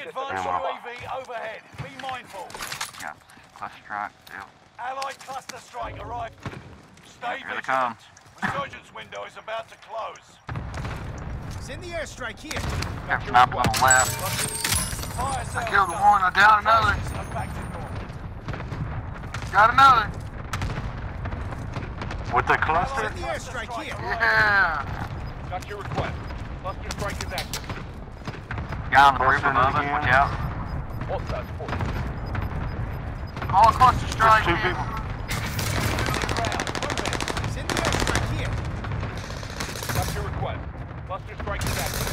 advanced UAV overhead. Be mindful. Yeah, cluster strike. Yep. Allied cluster strike arrived. Stay Here they come. vigilant. Resurgence window is about to close. Send the airstrike here. Got sniper on the left. Fire I sales killed done. one. I downed another. Forces are back to normal. Got another. With the cluster? Send the airstrike here. Yeah. Got your request. Cluster strike is active. Guy on the roof above us. Watch out. Hostiles force. All cluster strike. There's two people. Send the airstrike here. Got your request. Cluster strike is active.